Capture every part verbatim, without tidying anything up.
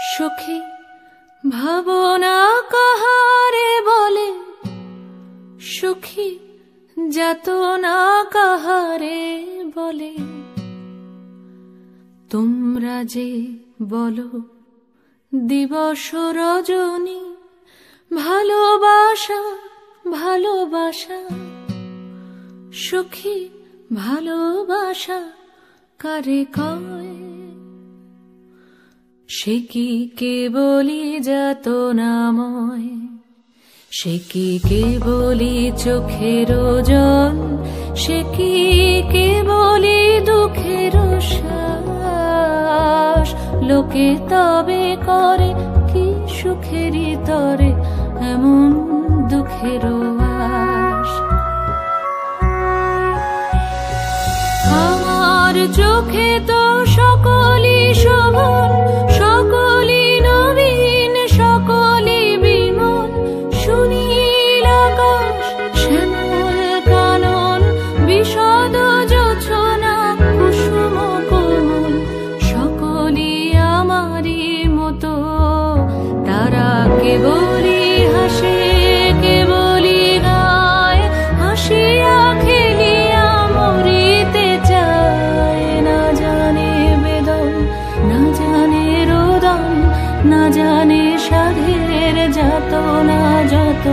সখী ভাবনা কাহারে বলে, সখী যাতনা কাহারে বলে। তোমরা যে বলো দিবস রজনী, ভালোবাসা ভালোবাসা, সখী ভালোবাসা কারে কয়? সে কি কেবলি যাতনাময়, সে কি কেবলি চোখের জল, সে কি কেবলি দুঃখের শ্বাস। লোকে তবে করে কি সুখেরই তরে এমন দুঃখের আশ। আমার চোখে তো সকলই শোভন, সকলই নবীন, সকলই বিমল। সুনীল আকাশ, শ্যামল কানন, বিশদ জোছনা, কুসুম কোমল, সকলই আমারই মতো। তারা কেবলই হাসে, কেবলই গায়, হাসিয়া খেলিয়া মরিতে চায়। না জানে বেদন, না জানে রোদন, না জানে সাধের যাতনা যত।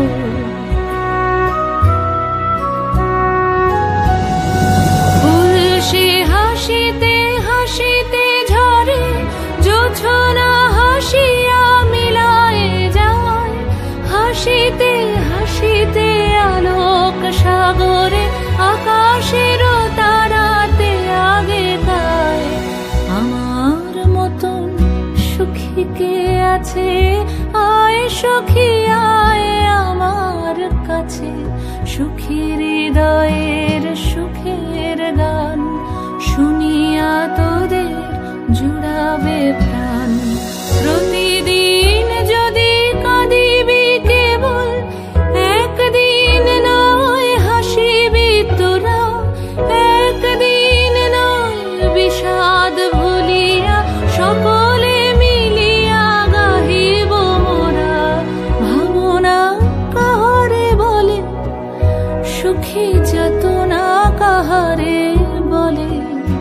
ফুল সে হাসিতে হাসিতে ঝরে, জোছনা হাসিয়া মিলায় যায়। হাসিতে হাসিতে আলোক সাগরে, আকাশের তারাতে আগে গায়। আমার মতন সুখী কে আছে? আয় সখী আয় আমার কাছে। সুখী হৃদয়ের সুখের গান শুনিয়া তোদের জুড়াবে প্রাণ। প্রতিদিন যদি কাঁদিবি কেবল, একদিন নয় হাসিবি তোরা। একদিন নয় বিষাদ ভুলিয়া, সকলে মিলিয়া গাহিব মোরা। ভাবনা কাহারে বলে, সুখী যাতনা কাহারে বলে।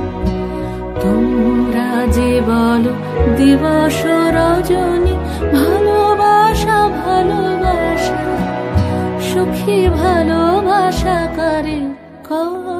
তোমরা যে বলো দিবস রজনী, ভালোবাসা ভালোবাসা, সুখী ভালোবাসা কারে কয়?